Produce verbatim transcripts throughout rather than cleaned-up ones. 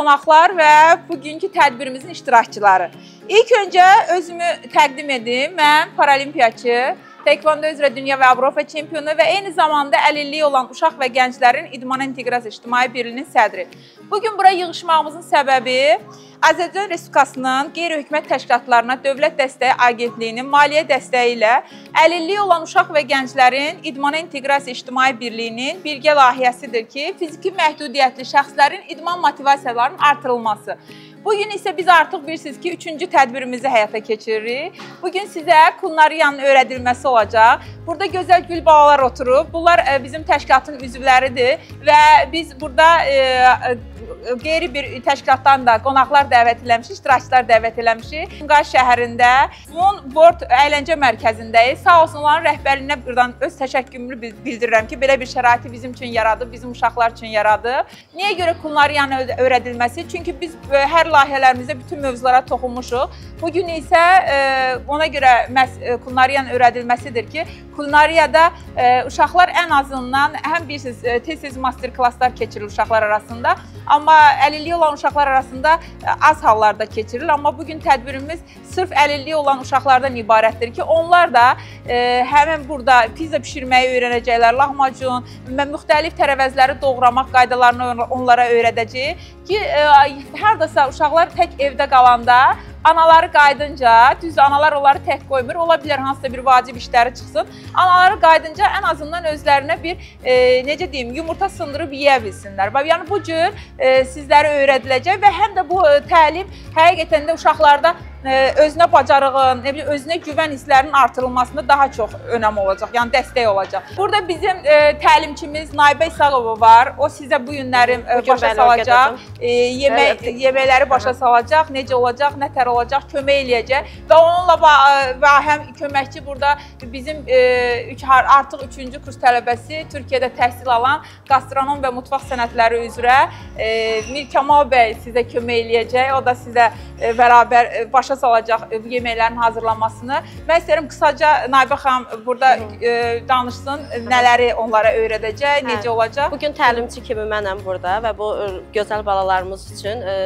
qonaqlar və bugünkü tədbirimizin iştirakçıları. İlk öncə özümü təqdim edim. Mən paralimpiyaçı, Taekwondo üzrə dünya və Avropa çempionu və eyni zamanda əlilliyi olan uşaq və gənclərin İdman İnteqrasiya İctimai Birliyinin sədri. Bugün buraya yığışmağımızın səbəbi Azərbaycan Respublikasının qeyri-hökumət təşkilatlarına Dövlət Dəstəyi Agentliyinin maliyyə dəstəyi ilə əlilliyi olan uşaq və gənclərin İdman İnteqrasiya İctimai Birliyinin birgə layihəsidir ki, fiziki məhdudiyyətli şəxslərin idman motivasiyalarının artırılması. Bugün isə biz artıq bilirsiniz ki, üçüncü tədbirimizi həyata keçiririk. Bugün sizə Kulnariyanın öyrədilməsi olacaq. Burada gözəl gül balalar oturub. Bunlar bizim təşkilatın üzvləridir və biz burada e, qeyri bir təşkilatdan da qonaqlar dəvət eləmişik, iştirakçılar dəvət eləmişik. Qaş şəhərində Moon World əyləncə mərkəzindəyik. Sağ olsun, onların rəhbərliyinə buradan öz təşəkkürümü bildirirəm ki, belə bir şəraiti bizim üçün yaradıb, bizim uşaqlar üçün yaradıb. Niyə görə Kulnariyanın öyrədilməsi? Çünki biz hər layihələrimizdə bütün mövzulara toxunmuşuq. Bugün isə e, ona görə Kulnariyanın öyrədilməsidir ki, Kulnariyada e, uşaqlar ən azından həm bilirsiniz, tez-tez master-klasslar keçirilir uşaqlar arasında, amma əlilliyi olan uşaqlar arasında az hallarda keçirilir. Amma bugün tədbirimiz sırf əlilliyi olan uşaqlardan ibarətdir ki, onlar da e, həmin burada pizza pişirməyi öyrənəcəklər, lahmacun və müxtəlif tərəvəzləri doğramaq qaydalarını onlara öyrədəcəyik ki, e, hardasa uşaqlar tək evdə qalanda, anaları qaydınca, düz analar onları tək qoymur, ola bilər hansısa bir vacib işləri çıxsın. Anaları qaydınca ən azından özlərinə bir, e, necə deyim, yumurta sındırıb yeyə bilsinlər. Yəni bu cür e, sizlərə öyrədiləcək və həm də bu e, təlim həqiqətən də uşaqlarda e, özünə bacarığın, ne bileyim, özünə güvən hisslərinin artırılmasında daha çox önəm olacaq, yəni dəstək olacaq. Burada bizim e, təlimçimiz Naibə İsağova var. O sizə bu günləri e, başa salacaq, e, yemək, yeməkləri başa salacaq, necə olacaq, nə tər olacaq, kömək eləyəcək və onunla və həm köməkçi burada bizim e, artıq üçüncü kurs tələbəsi, Türkiyədə təhsil alan Qastronom və Mutfaq Sənətləri üzrə e, Mir Kamal bəy sizə kömək eləyəcək. O da sizə e, bərabər e, başa salacaq e, yeməklərin hazırlanmasını. Mən istəyirəm qısaca Naibə xanım burada e, danışsın, nələri onlara öyrədəcək, necə hə. olacaq. Bugün təlimçi kimi mənəm burada və bu gözəl balalarımız üçün e,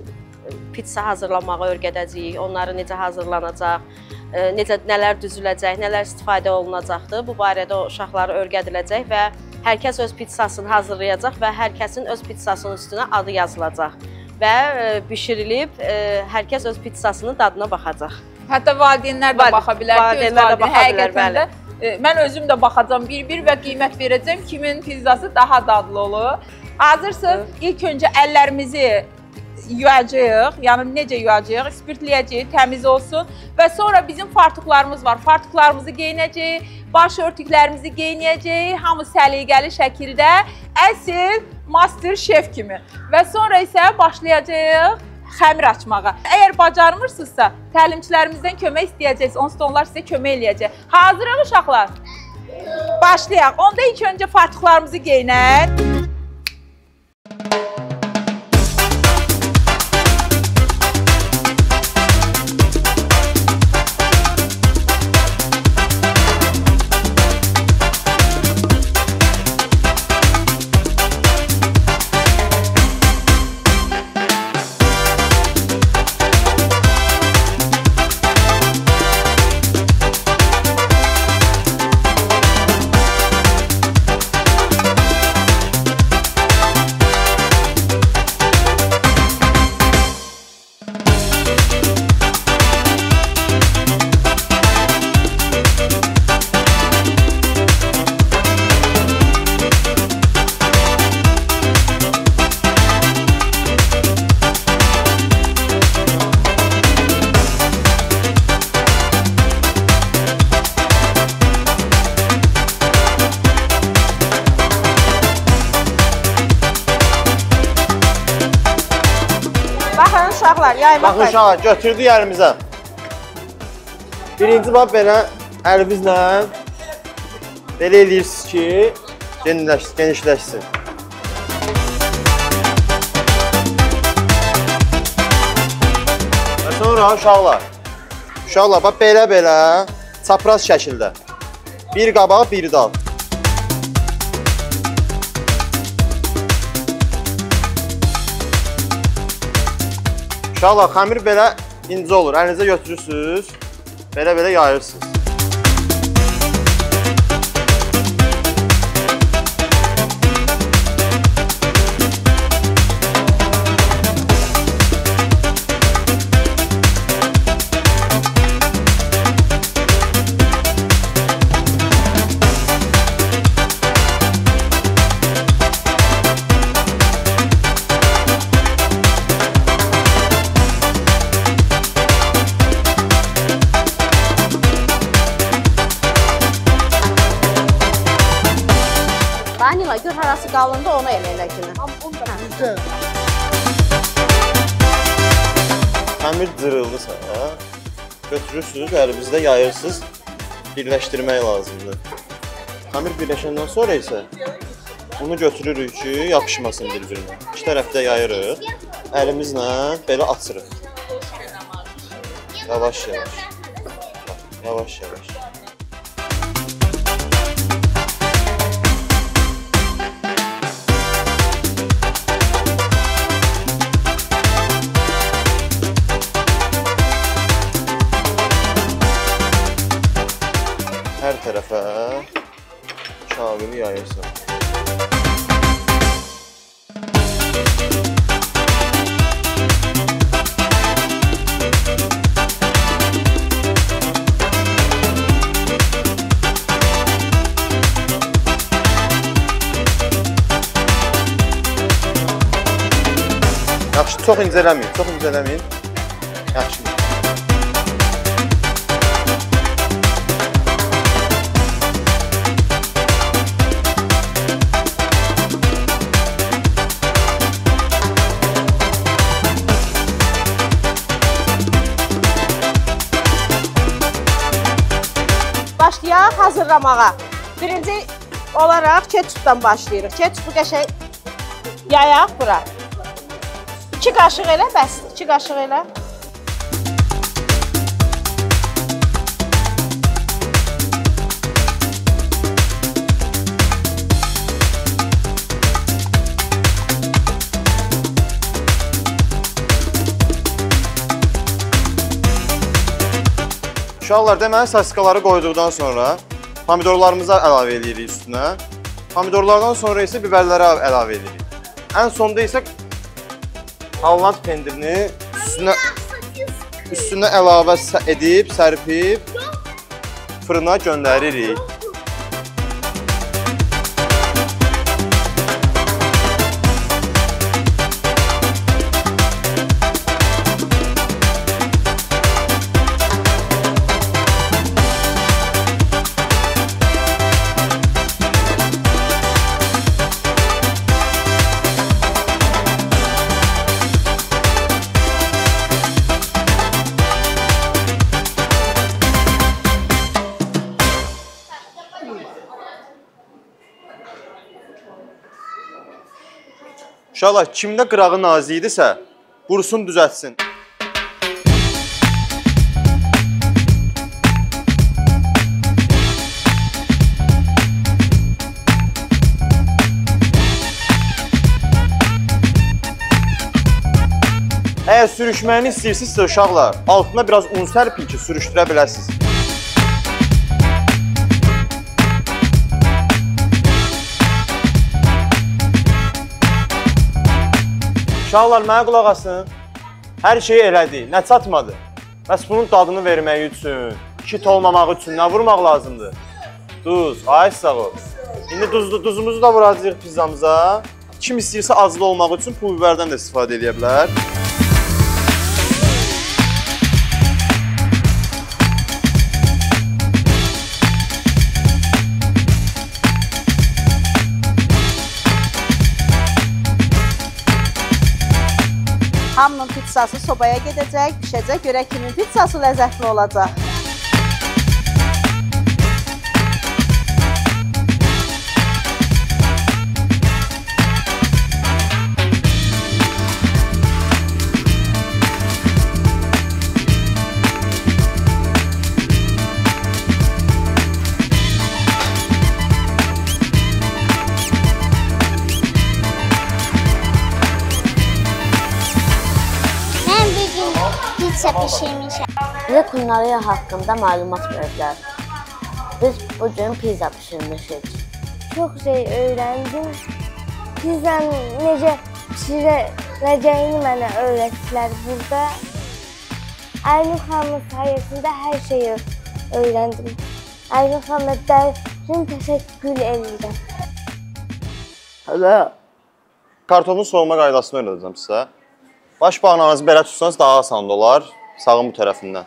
pizza hazırlamağı öyrədəcəyik, onları necə hazırlanacaq, necə, nələr düzüləcək, nələr istifadə olunacaqdır. Bu barədə o uşaqları öyrədiləcək və hər kəs öz pizzasını hazırlayacaq və hər kəsin öz pizzasının üstünə adı yazılacaq və bişirilib hər kəs öz pizzasının dadına baxacaq. Hətta valideynlər də baxa bilər ki, valideynlər də baxa bilər, bəli. Mən özüm də baxacam bir-bir və qiymət verəcəm kimin pizzası daha dadlı olur. Hazırsınız, ilk öncə əllərimizi yuyacağıq, yəni necə yuyacağıq, spirtləyəcəyik, təmiz olsun və sonra bizim fartuqlarımız var. Fartuqlarımızı geyinəcəyik, baş örtüklərimizi geyinəcəyik, hamı səliqəli şəkildə, əsl master şef kimi və sonra isə başlayacağıq xəmir açmağa. Əgər bacarmırsınızsa, təlimçilərimizdən kömək istəyəcəksiniz, onsuz da onlar sizə kömək eləyəcək. Hazırıq uşaqlar? Başlayaq. Onda ilk öncə fartuqlarımızı geyinək. Baxın uşaqlar, götürdük əlimizə. Birinci bax belə əlinizlə belə eləyirsiniz ki, genişləşsin. Və sonra uşaqlar, uşaqlar bax belə-belə çapraz şəkildə. Bir qabaq, bir dal. Uşaqlar, xəmir belə incə olur. Əlinizə götürürsünüz, belə-belə yayırsınız. Vanila, gör harası qalında onu eləyək kimi. Xəmir cırıldısa, götürürsünüz, əlinizdə yayırsınız, birləşdirmək lazımdır. Xəmir birləşəndən sonra isə bunu götürürük ki, yapışmasın bir-birinə. İki tərəfdə yayırıq, əlimizlə belə açırıq. Yavaş-yavaş, yavaş-yavaş. Hər tərəfə kağıdı yayırsan. Yaxşı, çox incələməyin, çox incələməyin. Yaxşı. Başlayaq hazırlamağa. Birinci olaraq ketçupdan başlayırıq. Ketçupu qəşəng yayaq bura. İki qaşıq elə, bəs. İki qaşıq elə. Uşaqlar, deməli, sasikaları qoyduqdan sonra pomidorlarımızı əlavə edirik üstünə. Pomidorlardan sonra isə biberləri əlavə edirik. Ən sonda isə Holland pendirini üstünə, üstünə əlavə edib, sərpib fırına göndəririk. Uşaqlar, kimdə qırağı nazik idisə, qurusun düzəltsin. Əgər sürüşməyini istəyirsinizsə uşaqlar, altına biraz un sərpin ki, sürüşdürə biləsiniz. Uşaqlar, mənə qulaq asın, hər şeyi elədik, nə çatmadı. Bəs bunun dadını vermək üçün, kit olmamaq üçün nə vurmaq lazımdır? Duz, ay sağ ol. İndi duzlu, duzumuzu da vuracağıq pizzamıza. Kim istəyirsə acılı olmaq üçün pul biberdən də istifadə edə bilər. Hamının pizzası sobaya gedəcək, pişəcək, görək kimin pizzası ləzzətli olacaq. Mən bir gün bişirmişəm. Bizə kulinariya haqqında məlumat verdilər. Biz bugün pizza pişirmişik. Çox şey öyrəndim. Pizzanı necə pişiriləcəyini mənə öyrətdilər burada. Aynur xanımın sayəsində hər şeyi öyrəndim. Aynur xanıma dərin təşəkkür edirəm. Hələ kartofun soğuma qaydasını öyrədəcəm sizə. Baş bağlamanızı belə tutsanız daha asan olar, sağın bu tərəfindən.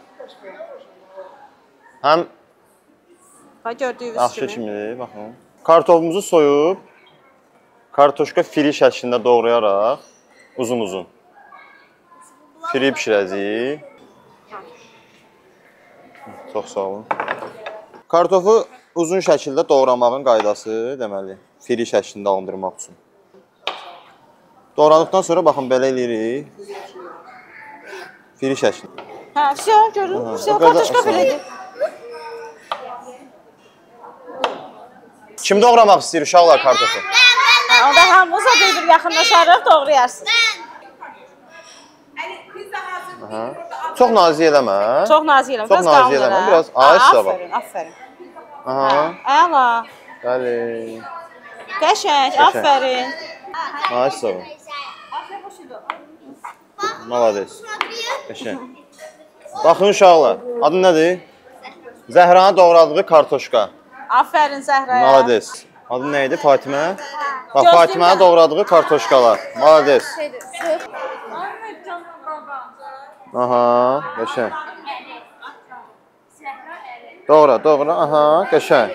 Həm Gördüyünüz yaxşı kimi, baxın. Kartofumuzu soyub, kartoşka fili şəklində doğrayaraq, uzun-uzun fili pişirəcəyik. Çox sağ olun. Kartofu uzun şəkildə doğramağın qaydası, deməli, fili şəklində alındırmaq üçün. Doğradıqdan sonra baxın belə eləyirik. Fili şəklində. Hə, vəsə, görün. Vəsə, kartoşka belədir. Kim doğramaq istəyir uşaqlar kartofu? Hə, onda hamımıza bir yaxınlaşarıq, doğrayarsınız. Çox nazik eləmə. Çox nazik eləmə, Çox biraz nazik qalındır. eləmə, biraz ayışsa bax. Aferin, aferin. Aha. Əla. Bəli. Qəşəng, aferin. Ayışsa bax. Malades. Qəşəng. Baxın uşaqlar, adı nədir? Zəhranın doğradığı kartoşka. Aferin Zəhraya. Malades. Adı nə idi? Fatimə? Bax, Fatimənin doğradığı kartoşkalar. Malades. Aha, qəşəng. Doğra, doğra, aha, qəşəng.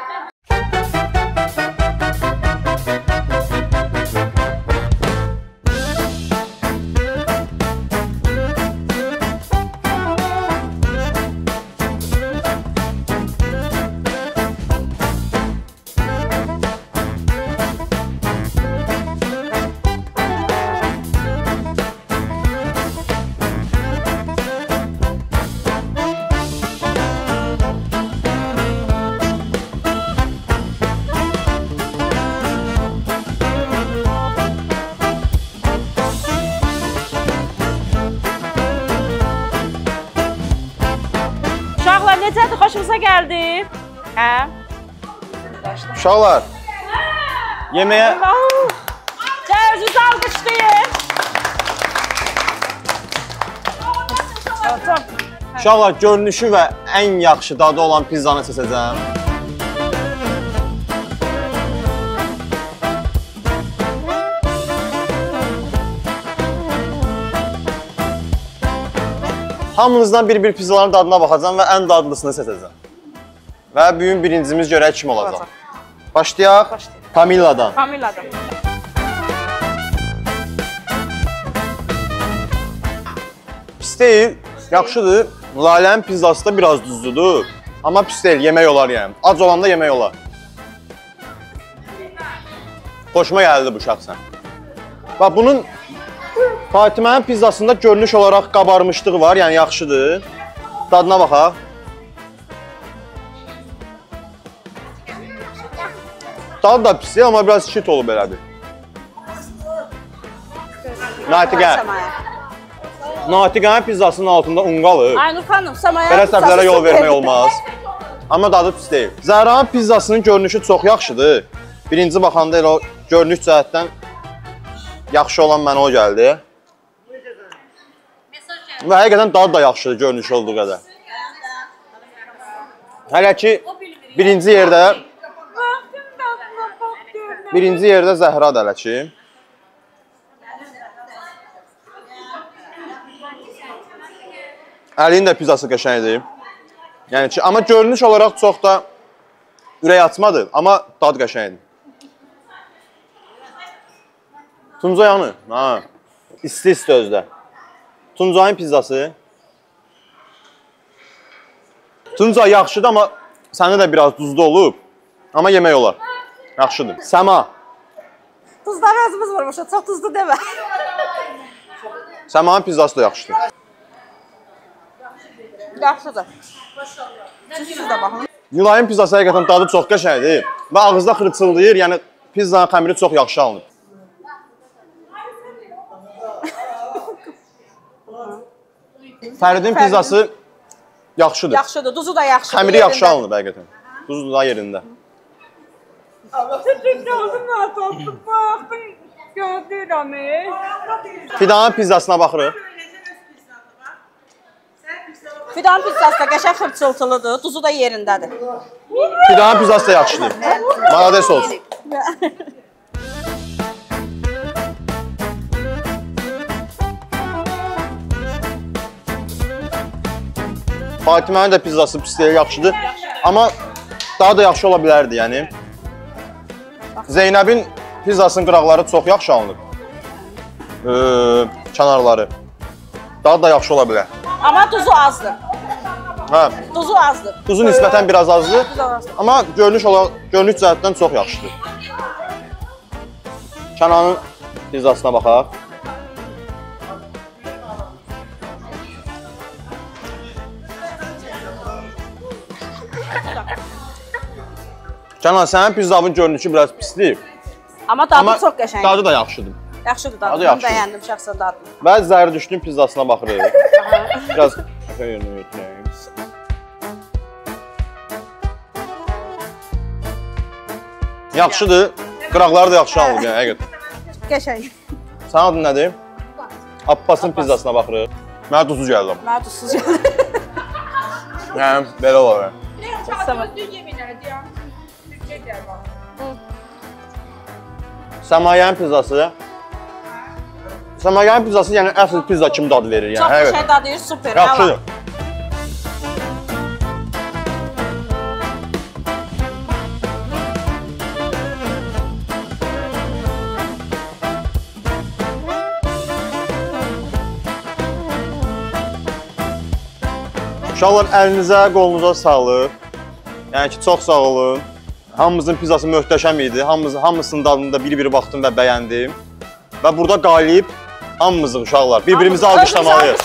Uşaqlar, necədir? Xoşunuza gəldi? Hə? Uşaqlar, yeməyə... Gəl, özünüzü alqışlayın. Uşaqlar, görünüşü və ən yaxşı dadı olan pizzanı seçəcəm. Hamınızdan bir-bir pizzaların dadına baxacam və ən dadlısını seçəcəm. Və bugün birincimiz görək kim olacaq. Başlayaq. Kamilladan. Kamilladan. Pis deyil, yaxşıdır. Lalənin pizzası da biraz duzludur. Amma pis deyil, yemək olar yəni. Ac olanda yemək olar. Xoşuma gəldi bu şəxsən. Bax, bunun Fatimənin pizzasında görünüş olaraq qabarmışlığı var, yəni yaxşıdır. Dadına baxaq. Dadı da pis, amma biraz şit olub elədir. Natiqə. Natiqənin pizzasının altında un qalıb. Aynur xanım, Samaya belə səhvlərə yol vermək olmaz. Amma dadı pis deyil. Zəhranın pizzasının görünüşü çox yaxşıdır. Birinci baxanda elə o görünüş cəhətdən yaxşı olan mənə o gəldi. Və həqiqətən dadı da yaxşıdır görünüş olduğu qədər. Hələ ki, birinci yerdə birinci yerdə Zəhradır hələ ki. Əlinin də pizzası qəşəngdir. Yəni ki, amma görünüş olaraq çox da ürək açmadır, amma dad qəşəngdir. Tuncay yanı, ha, isti-isti özdə. Tuncayın pizzası. Tuncay yaxşıdır, amma səndə də biraz duzlu olub. Amma yemək olar. Yaxşıdır. Səma. Tuzları özümüz vurmuşuq, çox tuzlu demə. Səmanın pizzası da yaxşıdır. Yaxşıdır. Siz də baxın. Nilayın pizzası həqiqətən dadı çox qəşəngdir və ağızda xırçıldayır, yəni pizzanın xəmiri çox yaxşı alınıb. Fəridin pizzası yaxşıdır. Yaxşıdır, duzu da yaxşıdır. Xəmiri yaxşı alınıb həqiqətən. Duzu da yerində. Fidanın pizzasına baxırıq. Fidan pizzası da qəşəng xırçıltılıdır, duzu da yerindədir. Fidanın pizzası da yaxşıdır. Malades olsun. Fatimənin də pizzası pisliyi yaxşıdır. Amma daha da yaxşı ola bilərdi, yəni. Zeynəbin pizzasının qıraqları çox yaxşı alınıb. Ee, kənarları. Daha da yaxşı ola bilər. Amma duzu azdır. Hə. Duzu azdır. Duzu nisbətən biraz azdır. Amma görünüş olaraq, görünüş cəhətdən çox yaxşıdır. Kənanın pizzasına baxaq. Kənan, sənin pizzanın görünüşü biraz pisdir. Amma dadı Amma çox qəşəngdir. Dadı da yaxşıdır. Yaxşıdır dadı. Dadı Mən yaxşıdır. bəyəndim şəxsən dadını. Mən Zərdüştün pizzasına baxırıq. Biraz yerinə götürəyim. Yaxşıdır. Qıraqları da yaxşı alınıb, yəni həqiqətən. Qəşəng. Sənin adın nədir? Abbasın pizzasına baxırıq. Mənə duzsuz gəldi amma. Mənə duzsuz gəldi. Yəni, belə olar. Səmayyənin pizzası. Səmayyənin pizzası yəni əsl pizza kimi dadı verir. Yəni, çox qəşəng dadı, super. Yaxşıdır. Uşaqlar, əlinizə, qolunuza sağlıq. Yəni ki, çox sağ olun. Hamımızın pizzası möhtəşəm idi. Hamımız, hamısının dadını da bir-biri baxdım və bəyəndim. Və burada qalib hamımızıq uşaqlar. Bir-birimizi alqışlamalıyıq.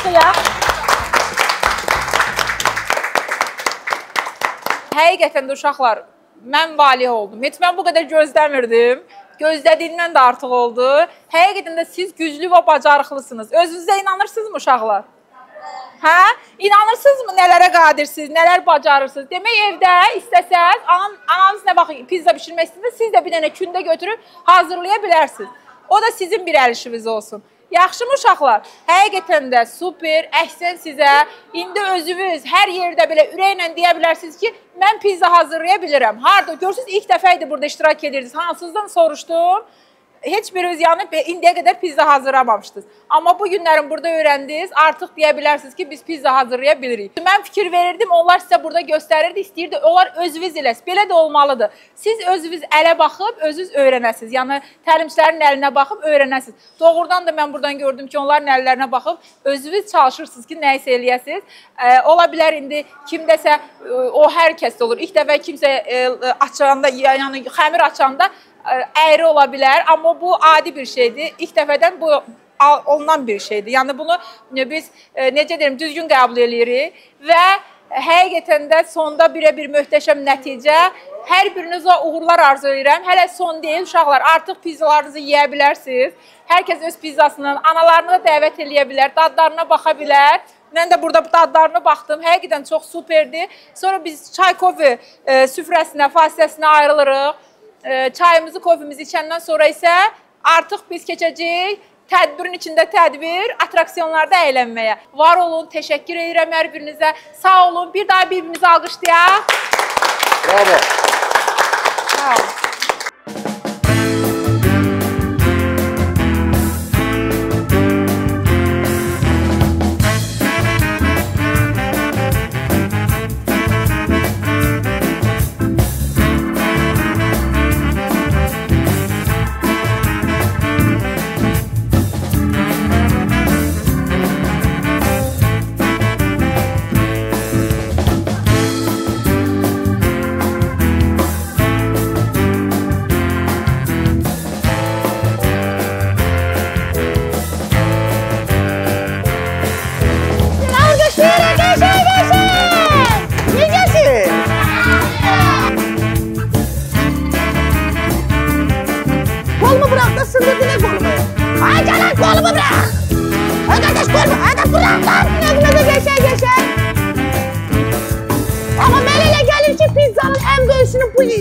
Həqiqətən də uşaqlar, mən valih oldum. Heç mən bu qədər gözləmirdim. Gözlədiyimdən də artıq oldu. Həqiqətən də siz güclü və bacarıqlısınız. Özünüzə inanırsınızmı uşaqlar? Hə? İnanırsınızmı nələrə qadirsiniz, nələr bacarırsınız? Demək evdə istəsəz, anam, ananız nə vaxt pizza bişirmək istəyirsə, siz də bir dənə kündə götürüb hazırlaya bilərsiniz. O da sizin bir əl işiniz olsun. Yaxşımı uşaqlar? Həqiqətən də super, əhsən sizə. İndi özünüz hər yerdə belə ürəklə deyə bilərsiniz ki, mən pizza hazırlaya bilirəm. Harada? Görürsünüz, ilk dəfə idi burada iştirak edirsiniz. Hansızdan soruşdum. Heç biriniz yəni indiyə qədər pizza hazırlamamışdınız. Amma bu günlərin burada öyrəndiniz, artıq deyə bilərsiniz ki, biz pizza hazırlaya bilirik. Mən fikir verirdim, onlar sizə burada göstərirdi, istəyirdi, onlar özünüz ilə, belə də olmalıdır. Siz özünüz ələ baxıb, özünüz öyrənəsiniz. Yəni, təlimçilərin əlinə baxıb öyrənəsiniz. Doğrudan da mən buradan gördüm ki, onların əllərinə baxıb, özünüz çalışırsınız ki, nə isə eləyəsiniz. E, ola bilər indi, kimdəsə, o hər kəsdə olur. İlk dəfə kimsə e, açanda, yəni xəmir açanda, əyri ola bilər, amma bu adi bir şeydir. İlk dəfədən bu olunan bir şeydir. Yəni bunu biz necə deyim, düzgün qəbul edirik və həqiqətən də sonda birə-bir möhtəşəm nəticə. Hər birinizə uğurlar arzu edirəm. Hələ son deyil, uşaqlar, artıq pizzalarınızı yeyə bilərsiniz. Hər kəs öz pizzasının analarını da dəvət edə bilər, dadlarına baxa bilər. Mən də burada dadlarına baxdım. Həqiqətən çox superdir. Sonra biz çay, kofe süfrəsinə, fasiləsinə ayrılırıq. Çayımızı, kofemizi içəndən sonra isə artıq biz keçəcəyik tədbirin içində tədbir, atraksiyonlarda əylənməyə. Var olun, təşəkkür edirəm hər birinizə. Sağ olun, bir daha bir-birimizi alqışlayaq. Bravo. Sağ olun.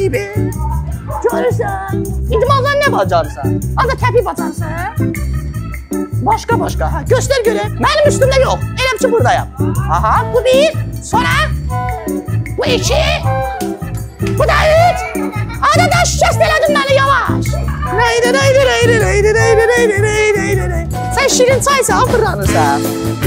baby. Görürsən. İdmandan nə bacarırsan? Az da təpi bacarırsan. Başqa başqa. Ha, göstər görək. Mənim üstümdə yox. Eləm ki buradayam. Aha, bu bir. Sonra. Bu iki. Bu da üç. Ada da şikəst elədin məni yavaş. Reydi, reydi, reydi, reydi, reydi, reydi, reydi, reydi. Sən şirin çaysan, fırlanırsan.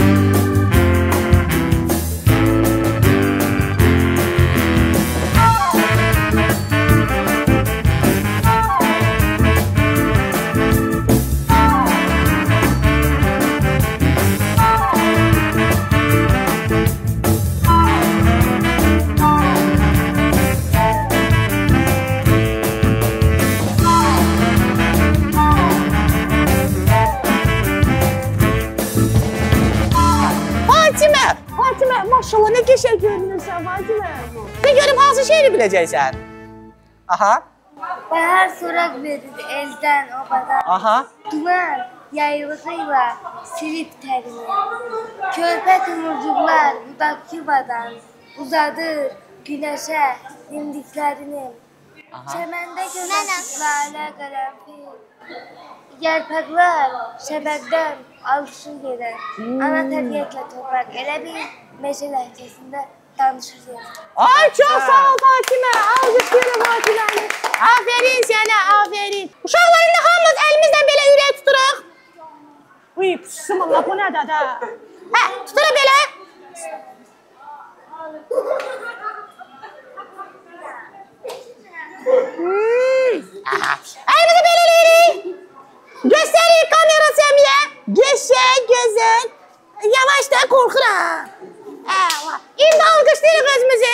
Maşallah ne geçer görünürsən Fatimə. Ben görüm hansı şeyini biləcəksən. Aha. Bahar sorak verirdi elden obadan. Aha. Duman yaylığıyla silip terini. Körpe tomurcuklar budak yuvadan uzadır güneşe dimdiklerini. Çemende gözler karanfil. Yarpaklar şebekten alışır yere. Ana tabiatla toprak ele bir meşe lehçesinde danışır yere. Ay çok sağ ol Fatimə. Alqışlayırım Fatiməni. Aferin sənə, aferin. Uşaqlarla hamımız əlimizdən belə ürək tuturuq. Uy, sımınla bu nədir də? Hə, tuturuq belə. Əlimizi belə eləyirik. Göstərik kamera Səmiyə. Geçək, gözəl. Yavaş da qorxuram. İndi alqışlayırıq özümüzü.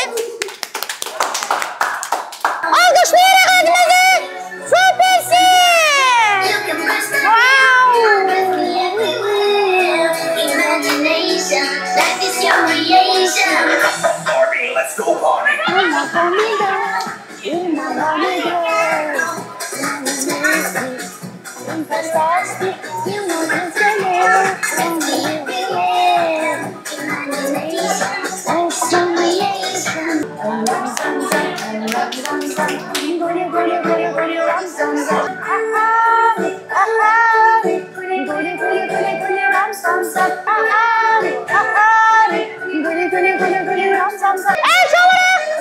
Alqışlayırıq özümüzü. Süpersin. Wow. Imagination, that is your creation. Barbie, let's go party. Fantastic, you know it's the love and we will. Imagination, that's creation. Rum sum sum, rum sum sum, gori gori gori gori rum sum sum. Ah ah ah, gori gori gori gori gori rum sum sum. Ah ah ah, gori gori gori gori rum sum sum. Hey çabuk!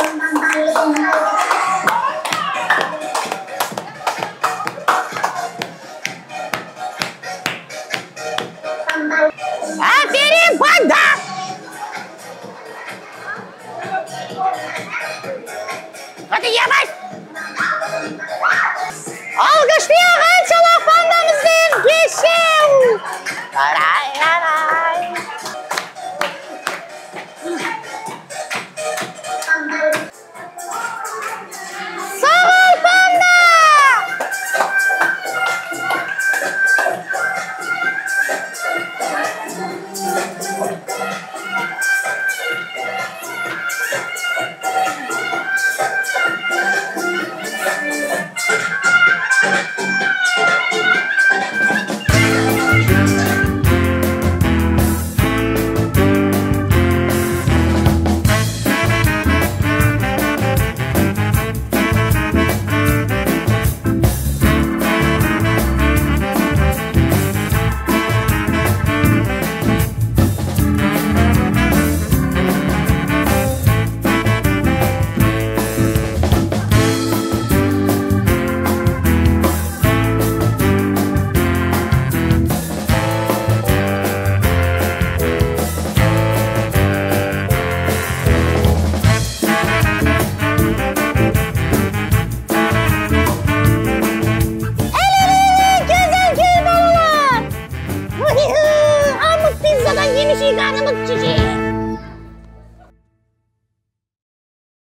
Aferin panda! Hadi yavaş! Alkışlayalım en çalak pandamızın geçim!